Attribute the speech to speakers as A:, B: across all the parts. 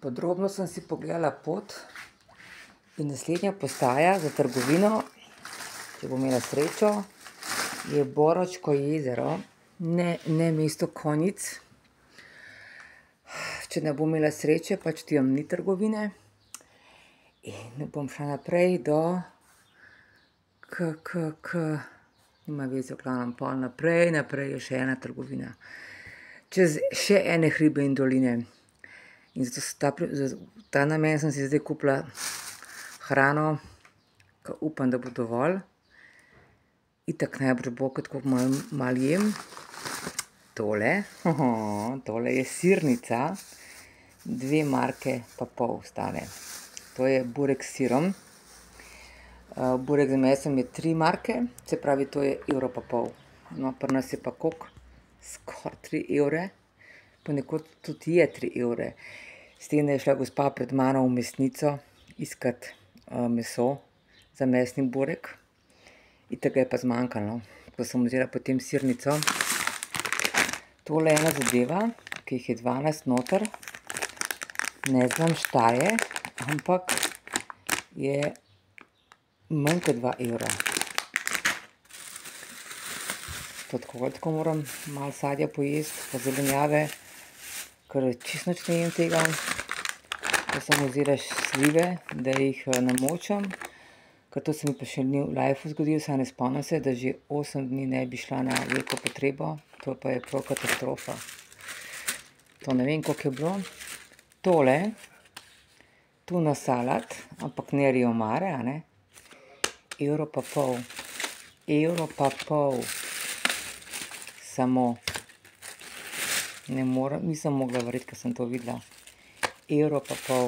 A: Podrobno sem si pogledala pot in naslednja postaja za trgovino, če bom imela srečo, je Boročko jezero, ne mesto Konjic. Če ne bom imela sreče, pač tam ni trgovine. In bom šla naprej do nima veze, v glavnem pol naprej je še ena trgovina. Čez še ene hribe in doline. In zato ta namen sem si zdaj kupila hrano, ki upam, da bo dovolj. Itak najbrž bo, ker tako malo jem. Tole je sirnica, 2,5 marke stane. To je burek s sirom. Burek z mesom je 3 marke, se pravi, to je 1,5 evra. No, pri nas je pa koliko? Skoraj 3 evre. Ponekod tudi je 3 evre. S tem, da je šla gospa pred mano v mesnico iskat meso za mesni burek. Itak ga je pa zmanjkalo, ko sem vzela potem sirnico. Tole je ena zadeva, ki jih je 12 noter. Ne znam štaje, ampak je manj kot 2 evra. Tako moram malo sadja pojesti, pa zelenjave, ker čisto nič ne jem tega. To sem vzela slive, da jih namočam, ker to se mi pa še ni v lifeu zgodilo, saj ne spomnim se, da že 8 dni ne bi šla na veliko potrebo. To pa je prav katastrofa. To ne vem, koliko je bilo. Tole, tuna salat, ampak ne rio mare, a ne? 1,5 evra. 1,5 evra. Samo. Nisem mogla verjeti, ker sem to videla. 1,5 evra.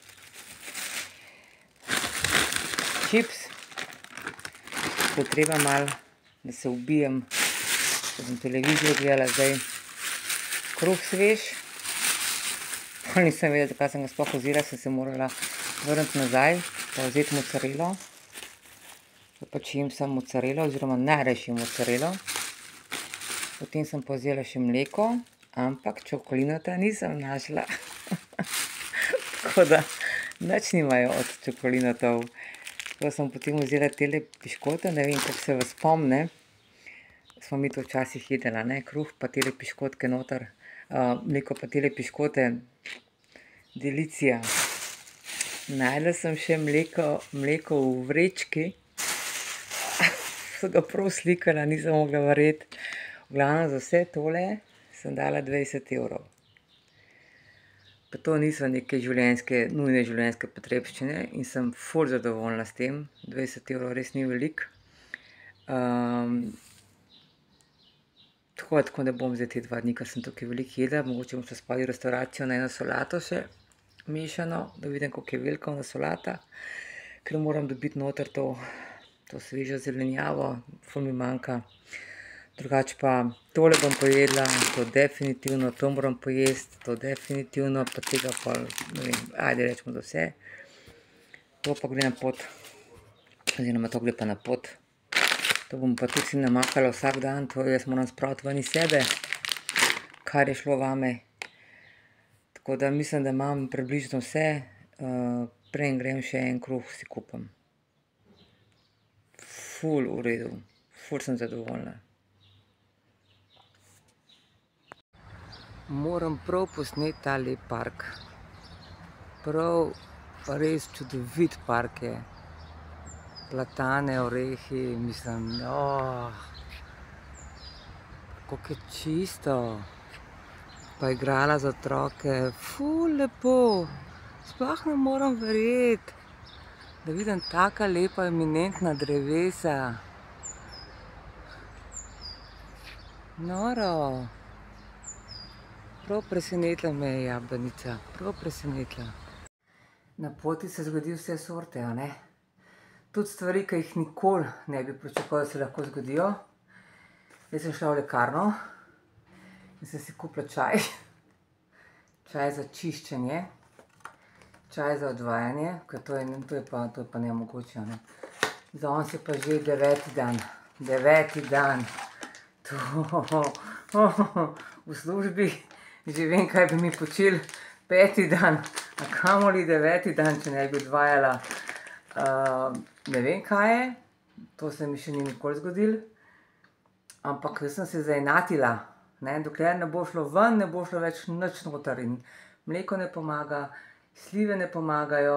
A: Čips. To je treba malo, da se ubijem. Če sem televizijo gledala zdaj. Kruh svež. Pa nisem vedela, zakaj sem ga sploh vzela, sem se morala vrniti nazaj, pa vzeti mocarelo. Pač jem samo mocarelo, oziroma najrajši jem mocarelo. Potem sem pa vzela še mleko, ampak čokolinota nisem našla. Tako da nič nimajo od čokolinotov. Tako sem potem vzela tele piškote, ne vem, kako se vas spomne. Smo mi to včasih jedela, ne? Kruh pa tele piškotke noter, mleko pa tele piškote. Delicija. Našla sem še mleko v vrečki. So ga prav slikala, nisem mogla verjeti. V glavnem za vse tole sem dala 20 evrov. Pa to niso neke nujne življenjske potrebščine in sem ful zadovoljna s tem. 20 evrov res ni veliko. Tako ne bom zdaj te 2 dni, ker sem tukaj veliko jedla. Mogoče bom šla spodaj v restavracijo na eno solato še mešano, da vidim, koliko je velika ona solata. Ker moram dobiti noter to svežo zelenjavo, ful mi manjka. Drugače pa tole bom pojedla, to definitivno, to moram pojesti, to definitivno, pa tega pa, ne vem, ajde rečemo da vse. To pa gre na pot, oziroma to gre pa na pot. To bom pa tudi si namakala vsak dan, to jaz moram spraviti ven iz sebe, kar je šlo vame. Tako da mislim, da imam približno vse, preden grem še en kruh si kupim. Ful v redu, ful sem zadovoljna. Moram prav posneti ta lep park. Prav res čudovit park je. Platane, orehi, mislim, koliko je čisto. Pa igrala za otroke, ful lepo. Sploh ne moram verjeti, da vidim taka lepa eminentna drevesa. Noro. Prav presenetila me je jablanica, prav presenetila. Na poti se zgodi vse sorte, a ne? Tudi stvari, ki jih nikoli ne bi pričakovala, da se lahko zgodijo. Jaz sem šla v lekarno in sem si kupila čaj. Čaj za čiščenje, čaj za odvajanje, ker to je pa nemogoče, a ne? Danes je pa že 9. dan. 9. dan. V službi že vem, kaj bi mi počeli 5. dan. A kamoli 9. dan, če ne bi odvajala, ne vem kaj je, to se mi še ni nikoli zgodilo, ampak jaz sem se zainatila, ne, dokler ne bo šlo ven, ne bo šlo več nič noter in mleko ne pomaga, slive ne pomagajo,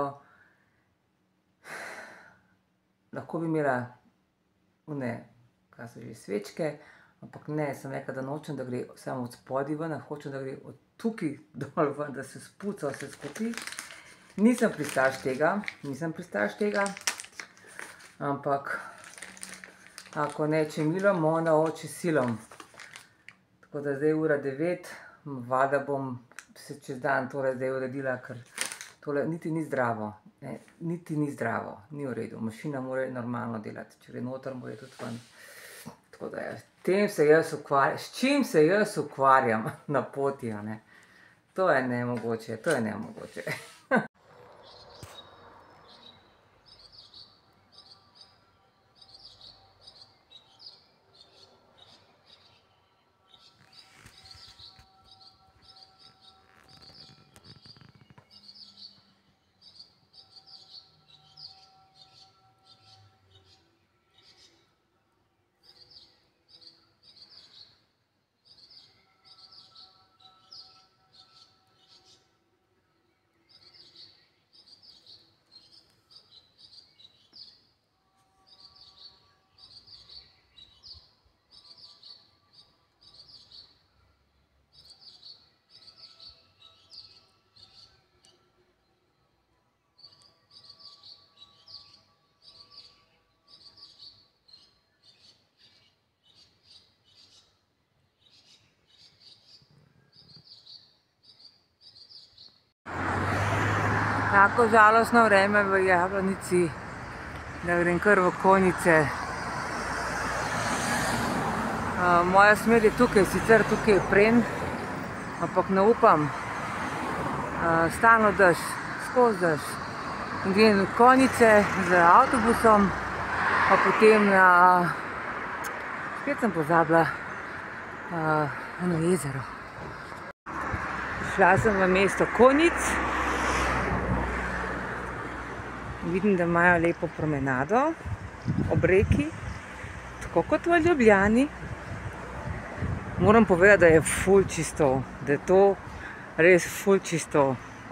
A: lahko bi imela one, kaj so že, svečke, ampak ne, sem rekla, da nočem, da gre samo od spodaj ven, hočem, da gre od tukaj dol ven, da se spuca vse skupaj. Nisem pristaš tega, ampak ako neče milom, ona oči silom. Tako da zdaj ura 9, valjda bom se čez dan tole zdaj uredila, ker tole niti ni zdravo, ne, niti ni zdravo, ni v redu, mašina mora normalno delati, če gre noter, mora tudi ven. Tako da s čim se jaz ukvarjam na poti, a ne. To je nemogoče, to je nemogoče. Tako žalostno vreme v Jablanici, da grem kar v Konjice. Moja smer je tukaj, sicer tukaj je Pren, ampak ne upam. Stalno dež, skozi dež. In grem v Konjice z avtobusom, pa potem na, spet sem pozabila, eno jezero. Šla sem v mesto Konjic. Vidim, da imajo lepo promenado ob reki, tako kot v Ljubljani. Moram povedati, da je ful čisto, da je to res ful čisto.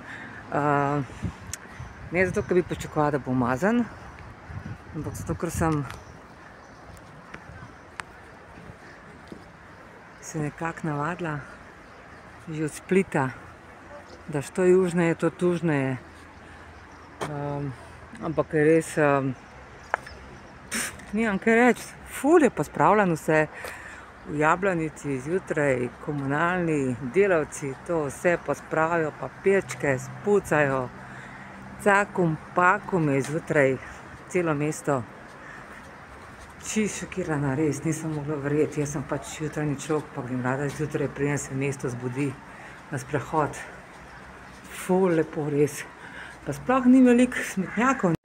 A: Ne zato, ker bi pričakovala, da bo umazan, ampak zato, ker sem se nekako navadila že od Splita, da što južneje, to tužneje. Ampak je res, nimam kaj reči, ful je pa spravljeno vse v Jablanici, zjutraj komunalni delavci to vse pa spravijo, papirčke spucajo, cakum pakum je zjutraj celo mesto. Čisto šokirana, res, nisem mogla verjeti, jaz sem pač jutranji človek, pa grem rada zjutraj, preden se mesto zbudi na sprehod. Ful lepo, res. Pa sploh ni veliko smetnjakov.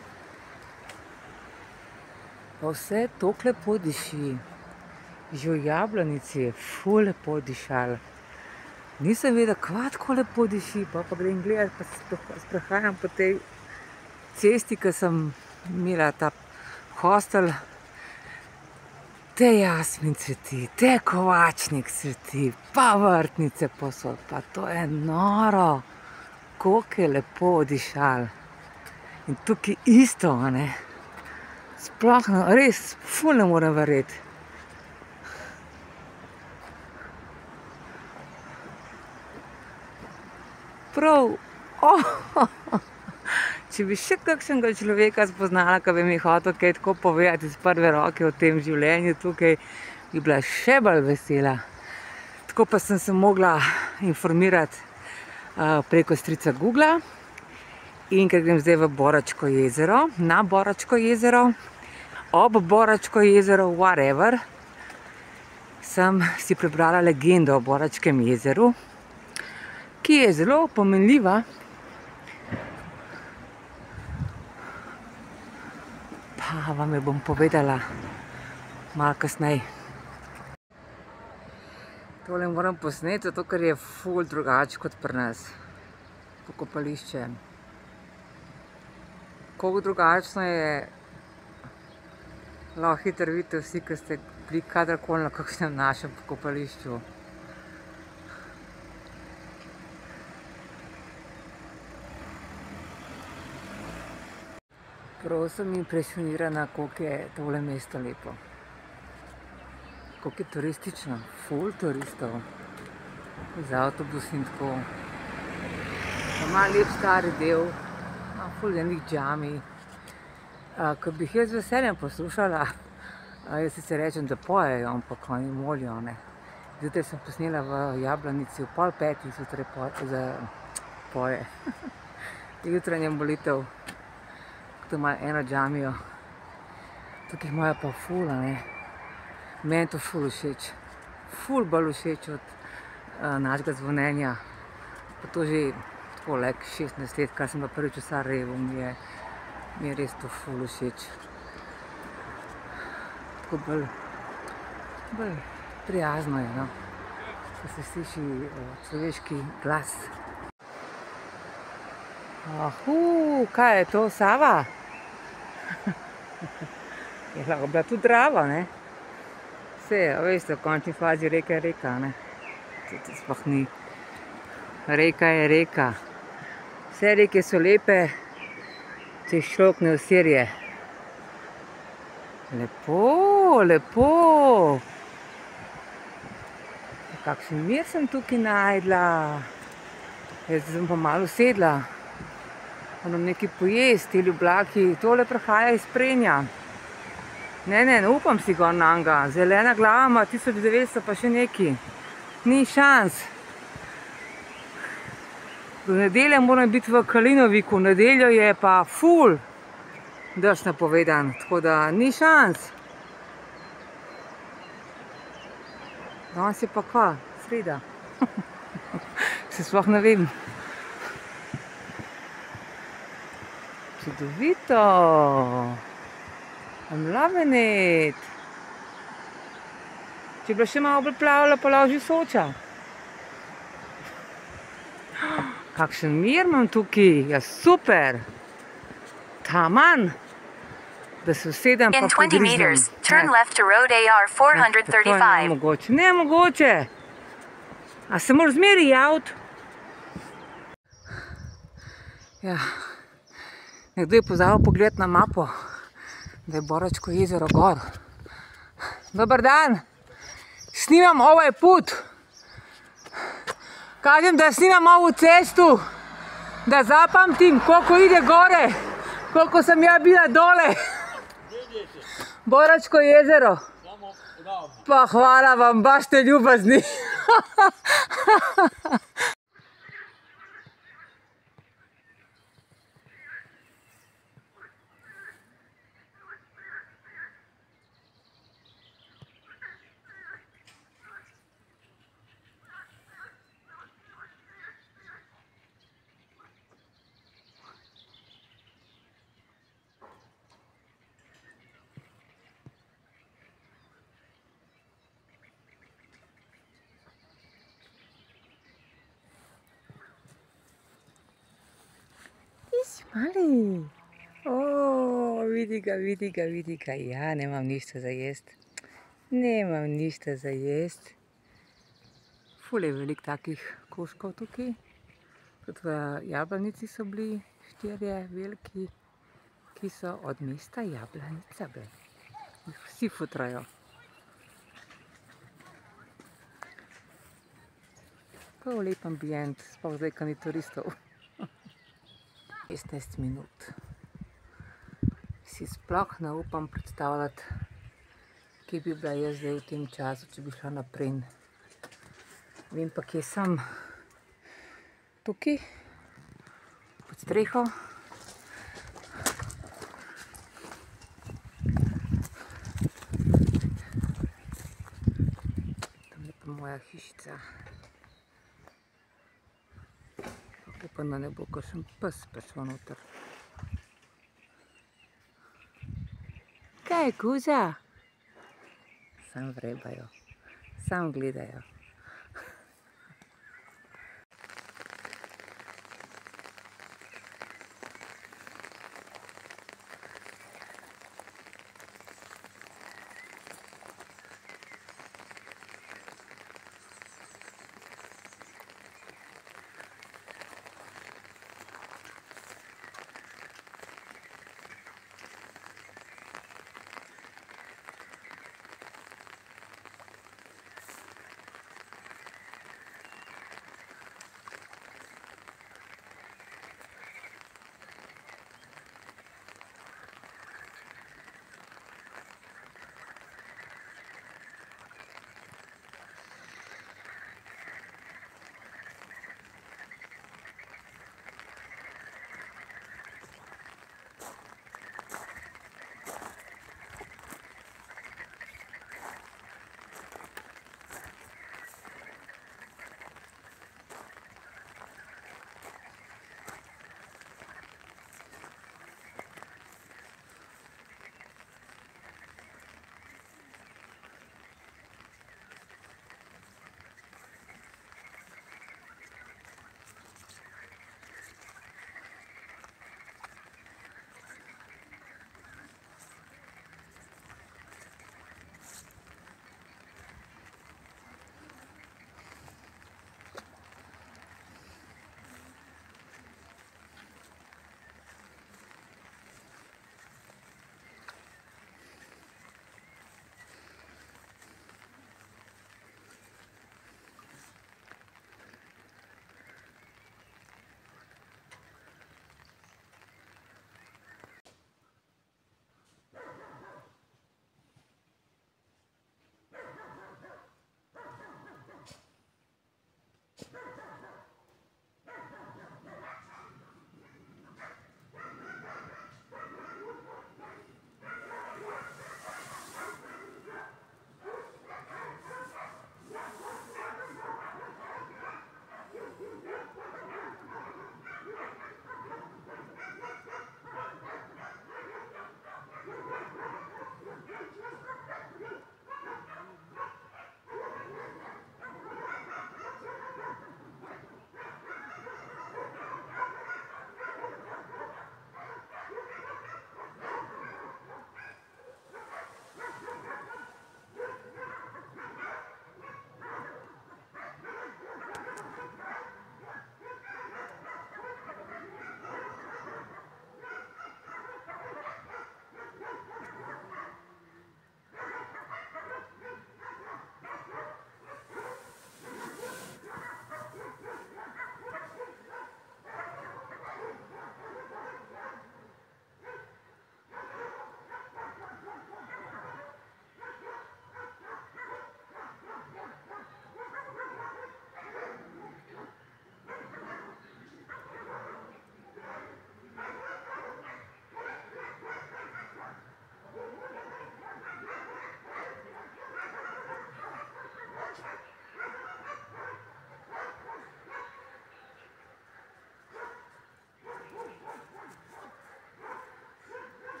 A: Pa vse toliko lepo diši. Že v Jablanici je ful lepo dišalo. Nisem vedela, kva tako lepo diši, pa grem gledat, pa sprehajam po tej cesti, ki sem imela ta hostel. Te jasmin cveti, te kovačnik cveti, pa vrtnice posod, pa to je noro. Koliko je lepo dišalo. In tukaj isto, a ne. Sploh, res, ful ne morem verjeti. Prav, če bi še kakšnega človeka spoznala, ki bi mi hotel kaj tako povedati iz prve roke o tem življenju tukaj, bi bila še bolj vesela. Tako pa sem se mogla informirati preko strica Googla in ker grem zdaj v Boračko jezero, na Boračko jezero, ob Boračko jezero, whatever, sem si prebrala legendo o Boračkem jezeru, ki je zelo pomenljiva. Pa vam jo bom povedala malo kasneje. Tole moram posneti, zato ker je ful drugače kot pri nas. pokopališče. Koliko drugačno je, lahko hitro vidite vsi, ki ste bili kadarkoli na kakšnem našem pokopališču. Prav sem impresionirana, koliko je tole mesto lepo. Koliko je turistično, ful turistov. Z avtobusi in tako. Ima lep stari del, ima ful enih džami. Ko bi jih jaz z veseljem poslušala, jaz sicer rečem, da pojejo, ampak oni molijo, ne. Zjutraj sem posnela v Jablanici, v 4:30 zjutraj poje. Jutranja molitev. Tu imajo eno džamijo. Tukaj imajo pa ful, ne. Meni to ful všeč. Ful bolj všeč od našega zvonjenja. Pa to že tako 16 let, kar sem bila prvič v Sarajevu, mi je res to ful všeč. Tako bolj prijazno je, no. Ko se sliši človeški glas. Kaj je to, Sava? Je lahko bila tudi Drava, ne? Vse, veste, v končni fazi reka je reka, ne? To sploh ni. Reka je reka. Vse reke so lepe, če jih človek ne usirje. Lepo, lepo. Kakšen mir sem tukaj najdla. Jaz sem pa malo sedla. Moram nekaj pojesti, ti ljublaki, tole prihaja iz Prenja. Ne upam si gor nanga. Zelena glava ima 1900 pa še neki. Ni šans. Do nedelje moram biti v Kalinoviku, v nedeljo je pa ful dež napovedan, tako da ni šans. Danes je pa kva? Sreda. Se sploh ne vem. Čudovito. I'm loving it. Če bi še malo preplavila, pa lahko že Soča. Kakšen mir imam tukaj. Ja, super. Taman. Da se usedem pa pogriznem.
B: In 20 meters, turn left to road AR 435.
A: Nemogoče. A se moraš zmeri javiti? Ja. Nekdo je pozabil pogledati na mapo, da je Boračko jezero gor. Dobar dan. Snimam ovaj put. Kažem, da snimam ovu cestu, da zapamtim, koliko ide gore, koliko sem ja bila dole. Boračko jezero. Pa hvala vam, baš ste ljubazni. Mali. Vidi ga. Ja, nemam ništa za jesti. Nemam ništa za jesti. Ful je veliko takih koškov tukaj. Tudi v Jablanici so bili 4 veliki, ki so od mesta Jablanica. Vsi futrajo. Prav lep ambient, sploh zdaj, ko ni turistov. 16 minut. Si sploh ne upam predstavljati, kje bi bila jaz zdaj v tem času, če bi šla na Prenj. Vem pa, kje sem. Tukaj, pod streho. Tam je pa moja hišica. Upam, da ne bo kakšen pes prišel noter. Kaj je, Kuža? Sam vrebajo, sam gledajo.